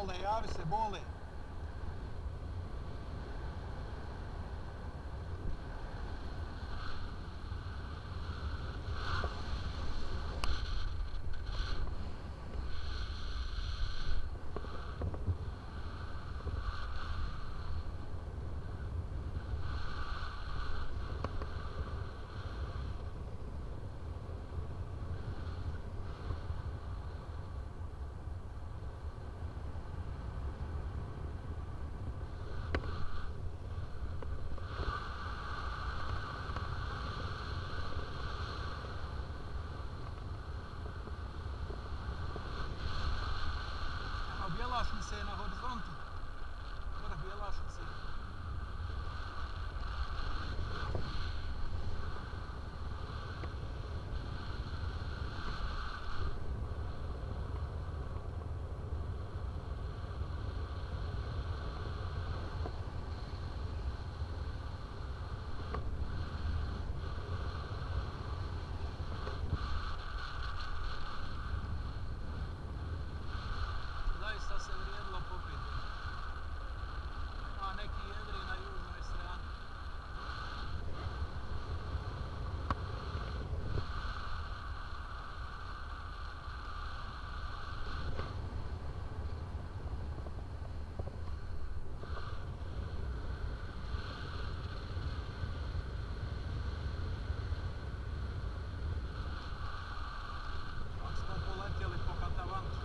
bole, javi se, bole. Bjelašnice je na horizontu. Vrh Bjelašnice. Zaista se vrijedilo popiti. Ima neki jedri na južnoj strani. Kako smo poletjeli po Katavantu.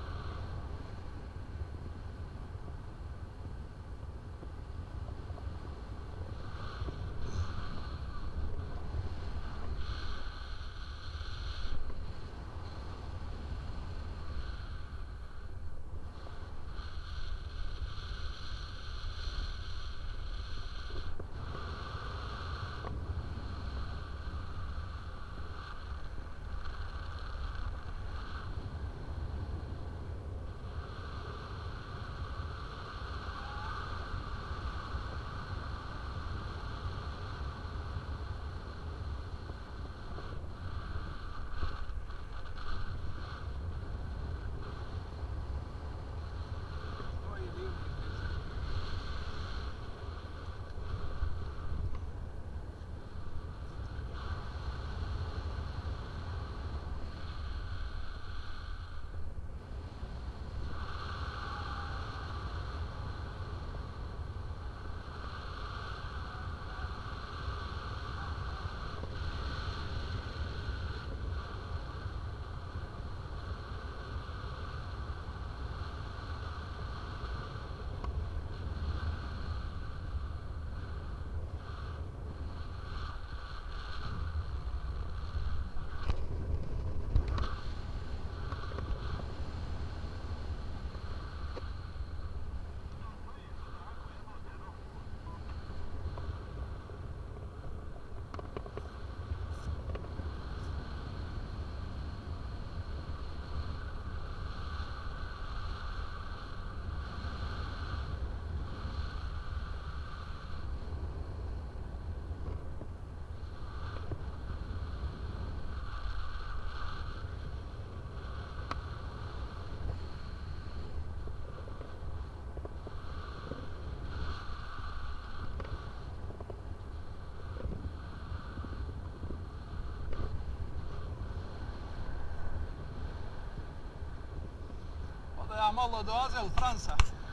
Ja malo do Azel Fransa.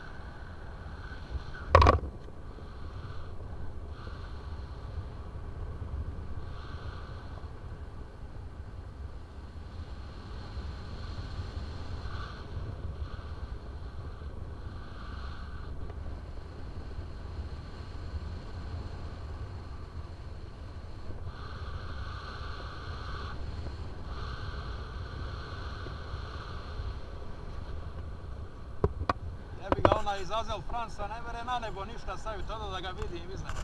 Ona iz Azel Fransa ne mere na nebo ništa staviti, tada da ga vidim iznad.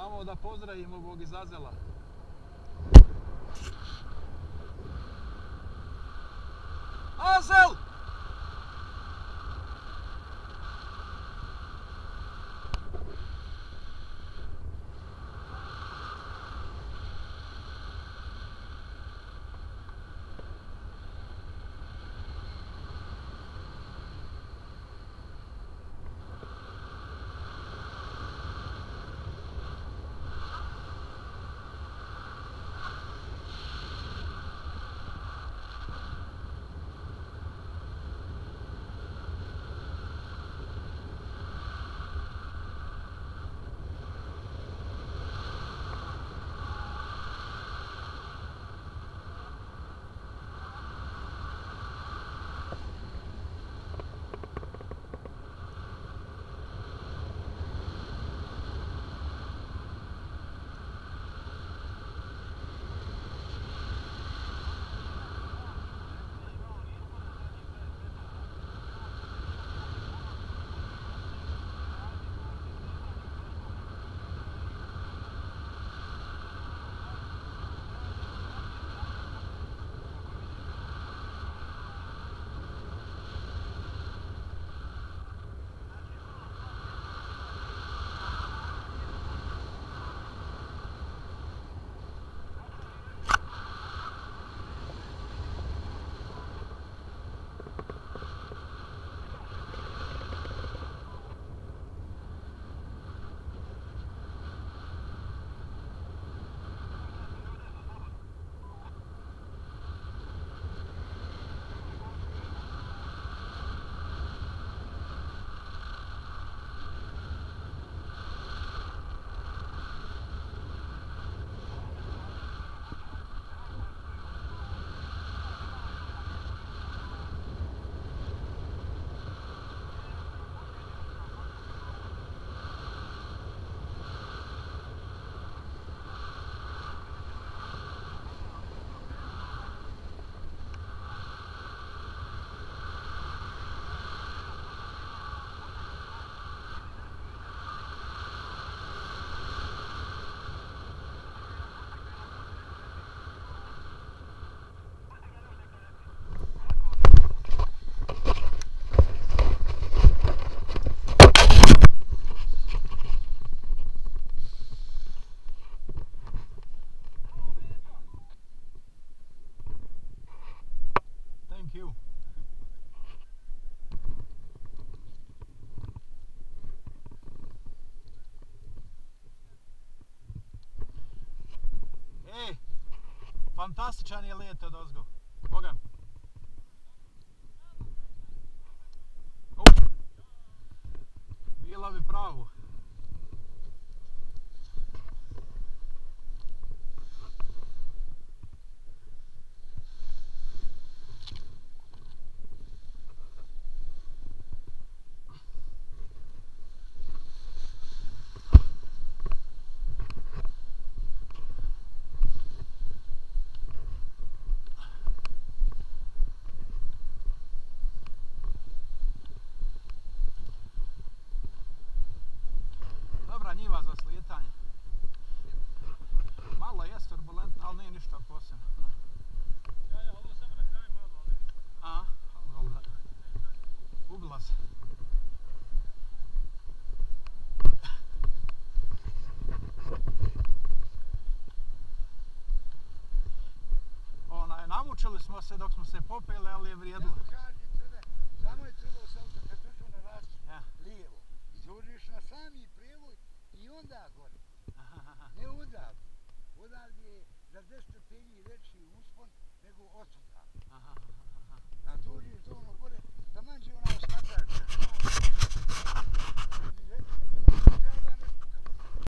Samo da pozdravim ovog iz Azela. Azel! Thank you. Fantastičan je let odozgo. Boga. Bila bi pravo. Njiva za slijetanje. Malo je turbulentno, ali nije ništa posebno. Ja, ovo samo na kraju malo, ali ništa. A, ugla se. Namučili smo se dok smo se popeli, ali je vrijedilo. Samo je trebalo samo kad došao na rast lijevo. Izvožiš na sami prijevoj i onda gore. Ne odavde. Odavde je za 10 stepeni veći uspon nego od sutra. A dođeš do onog